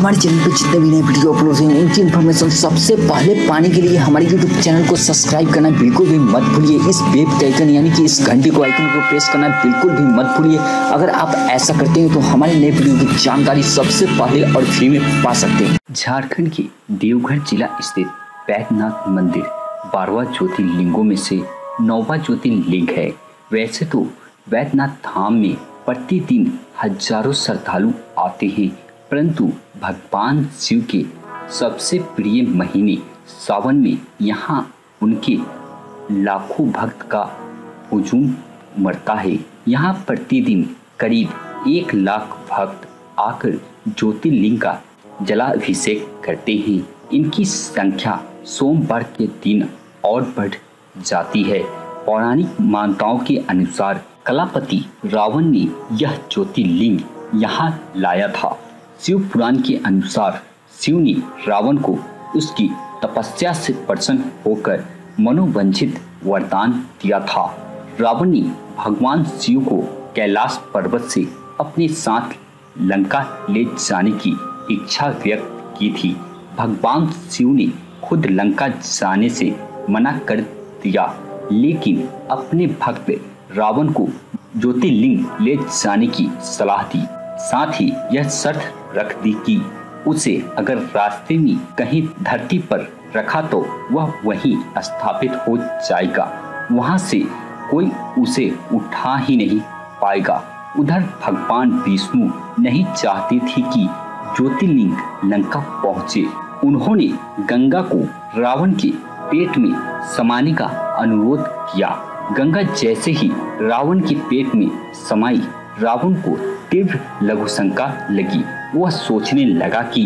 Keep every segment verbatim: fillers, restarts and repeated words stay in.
हमारे चैनल पे जितने भी नए वीडियो अपलोड हैं उनकी इन्फॉर्मेशन सबसे पहले पाने के लिए हमारे यूट्यूब चैनल को सब्सक्राइब करना बिल्कुल भी मत भूलिए। इस बेल के आइकन यानी कि इस घंटी को आइकन को प्रेस करना बिल्कुल भी मत भूलिए। अगर आप ऐसा करते हैं तो हमारे नए वीडियो की जानकारी सबसे पहले और फ्री में पा सकते हैं। झारखंड के देवघर जिला स्थित बैद्यनाथ मंदिर बारहवां ज्योतिर्लिंगों में से नौवां ज्योतिर्लिंग है। वैसे तो बैद्यनाथ धाम में प्रतिदिन हजारों श्रद्धालु आते हैं, परंतु भगवान शिव के सबसे प्रिय महीने सावन में यहाँ उनके लाखों भक्त का हुजूम उमड़ता है। यहाँ प्रतिदिन करीब एक लाख भक्त आकर ज्योतिर्लिंग का जलाभिषेक करते हैं। इनकी संख्या सोमवार के दिन और बढ़ जाती है। पौराणिक मान्यताओं के अनुसार कलापति रावण ने यह ज्योतिर्लिंग यहाँ लाया था। शिव पुराण के अनुसार शिव ने रावण को उसकी तपस्या से प्रसन्न होकर मनोवांछित वरदान दिया था। रावण ने भगवान शिव को कैलाश पर्वत से अपने साथ लंका ले जाने की इच्छा व्यक्त की थी। भगवान शिव ने खुद लंका जाने से मना कर दिया, लेकिन अपने भक्त रावण को ज्योतिर्लिंग ले जाने की सलाह दी। साथ ही यह शर्त रख दी कि उसे अगर रास्ते में कहीं धरती पर रखा तो वह वहीं स्थापित हो जाएगा, वहां से कोई उसे उठा ही नहीं पाएगा। उधर भगवान विष्णु नहीं चाहते थे कि ज्योतिर्लिंग लंका पहुंचे। उन्होंने गंगा को रावण के पेट में समाने का अनुरोध किया। गंगा जैसे ही रावण के पेट में समाई, रावण को तीव्र लघु शंका लगी। वह सोचने लगा कि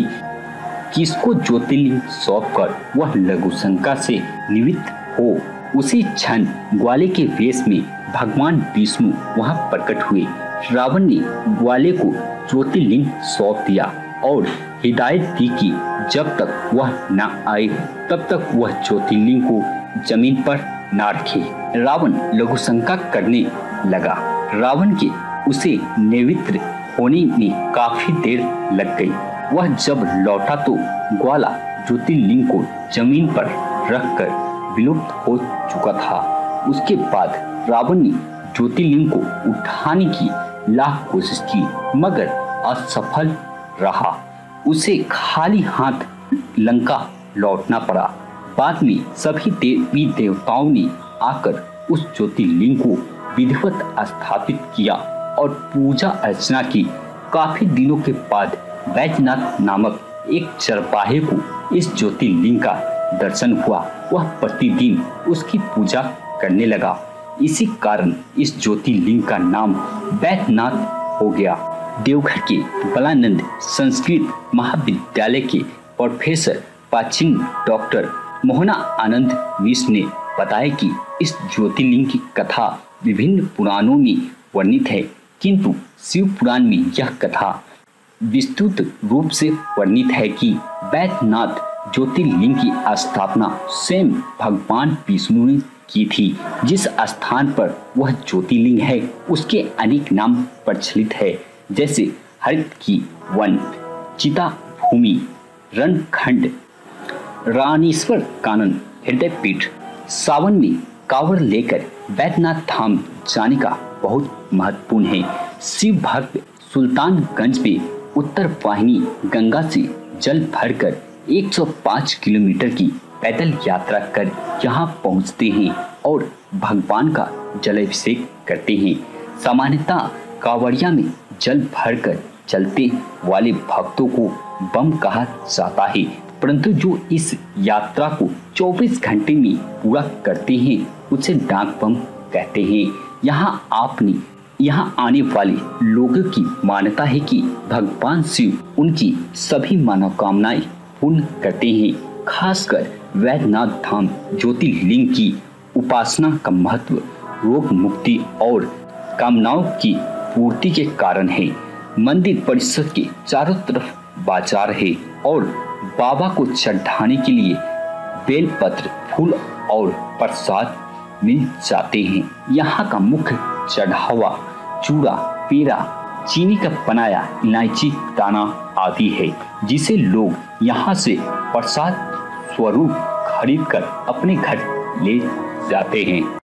किसको ज्योतिर्लिंग सौंपकर वह लघु शंका से निवृत्त हो। उसी क्षण ग्वाले के वेश में भगवान विष्णु वहां प्रकट हुए। रावण ने ग्वाले को ज्योतिर्लिंग सौंप दिया और हिदायत दी कि जब तक वह न आए तब तक वह ज्योतिर्लिंग को जमीन पर न रखे। रावण लघु शंका करने लगा। रावण के उसे निवृत्त होने में काफी देर लग गई। वह जब लौटा तो ग्वाला ज्योतिर्लिंग को जमीन पर रखकर विलुप्त हो चुका था। उसके बाद रावण ने ज्योतिर्लिंग को उठाने की लाख कोशिश की, मगर असफल रहा। उसे खाली हाथ लंका लौटना पड़ा। बाद में सभी देवी देवताओं ने आकर उस ज्योतिर्लिंग को विधिवत स्थापित किया और पूजा अर्चना की। काफी दिनों के बाद बैद्यनाथ नामक एक चरवाहे को इस ज्योतिर्लिंग का दर्शन हुआ। वह प्रतिदिन उसकी पूजा करने लगा। इसी कारण इस ज्योतिर्लिंग का नाम बैद्यनाथ हो गया। देवघर के बलानंद संस्कृत महाविद्यालय के प्रोफेसर प्राचीन डॉक्टर मोहना आनंद मिश्र ने बताया कि इस ज्योतिर्लिंग की कथा विभिन्न पुराणों में वर्णित है, किंतु शिव पुराण में यह कथा विस्तृत रूप से वर्णित है कि बैद्यनाथ ज्योतिर्लिंग की स्थापना स्वयं भगवान विष्णु ने की थी। जिस स्थान पर वह ज्योतिर्लिंग है उसके अनेक नाम प्रचलित है, जैसे हरित की वन, चिता भूमि, रणखंड, रानीश्वर कानन, हृदय पीठ। सावन में कांवड़ लेकर बैद्यनाथ धाम जाने का बहुत महत्वपूर्ण है। शिव भक्त सुल्तानगंज में उत्तर वाहिनी गंगा से जल भरकर एक सौ पाँच किलोमीटर की पैदल यात्रा कर यहाँ पहुँचते हैं और भगवान का जलाभिषेक करते हैं। सामान्यतः कांवड़िया में जल भरकर चलते वाले भक्तों को बम कहा जाता है, परंतु जो इस यात्रा को चौबीस घंटे में पूरा करते हैं उसे डाक बम कहते हैं। यहाँ आपने यहाँ आने वाले लोगों की मान्यता है कि भगवान शिव उनकी सभी मनोकामनाएं पूर्ण करते हैं। खासकर बैद्यनाथ धाम ज्योतिर्लिंग की उपासना का महत्व रोग मुक्ति और कामनाओं की पूर्ति के कारण है। मंदिर परिसर के चारों तरफ बाजार है और बाबा को चढ़ाने के लिए बेलपत्र, फूल और प्रसाद मिल जाते हैं। यहाँ का मुख्य चढ़ावा चूड़ा, पेड़ा, चीनी का बनाया इलायची दाना आदि है, जिसे लोग यहाँ से प्रसाद स्वरूप खरीद कर अपने घर ले जाते हैं।